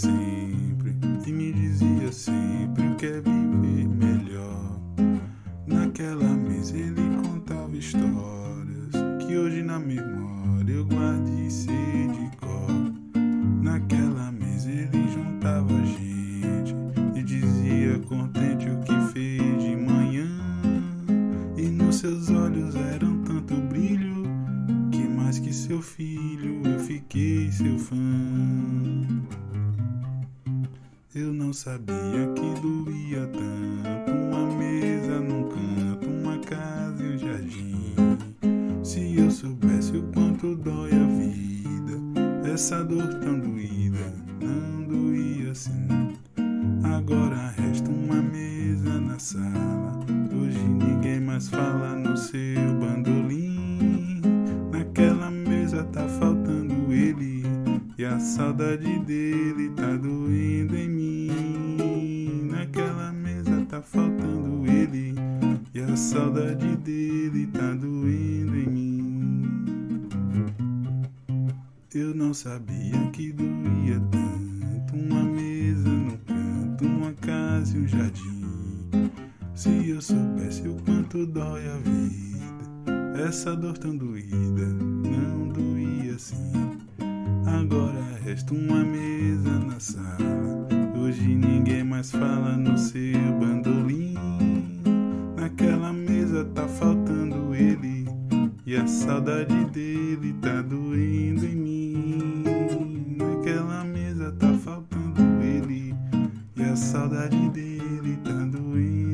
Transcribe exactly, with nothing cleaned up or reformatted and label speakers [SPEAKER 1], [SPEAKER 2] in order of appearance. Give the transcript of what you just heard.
[SPEAKER 1] sempre e me dizia sempre o que é viver melhor. Naquela mesa ele contava histórias que hoje na memória eu guardo e sei de cor. Naquela mesa ele juntava gente e dizia contente o que fez de manhã. E nos seus olhos eram tanto brilho que mais que seu filho eu fiquei seu fã. Eu não sabia que doía tanto uma mesa num canto, uma casa e um jardim. Se eu soubesse o quanto dói a vida, essa dor tão doída não doía assim. Agora resta uma mesa na sala, hoje ninguém mais fala no seu bandolim. Naquela mesa tá faltando ele e a saudade dele tá doendo em mim. Naquela mesa tá faltando ele e a saudade dele tá doendo em mim. Eu não sabia que doía tanto uma mesa no canto, uma casa e um jardim. Se eu soubesse o quanto dói a vida, essa dor tão doída não doía assim. Agora resta uma mesa na sala, hoje ninguém mais fala no seu bandolim. Naquela mesa tá faltando ele e a saudade dele tá doendo em mim. Naquela mesa tá faltando ele e a saudade dele tá doendo.